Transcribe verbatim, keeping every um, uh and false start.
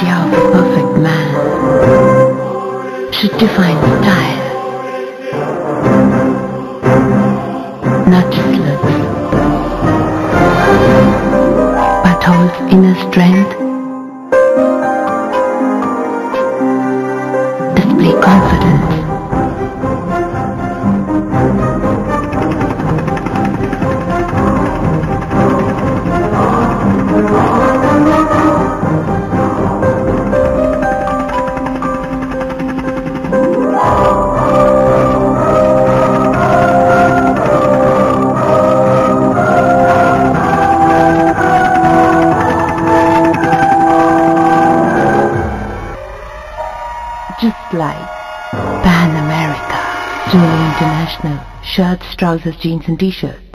idea of a perfect man should define style, not just looks, but holds inner strength, display confidence, just like Pan America, Jewelry International, shirts, trousers, jeans and t-shirts.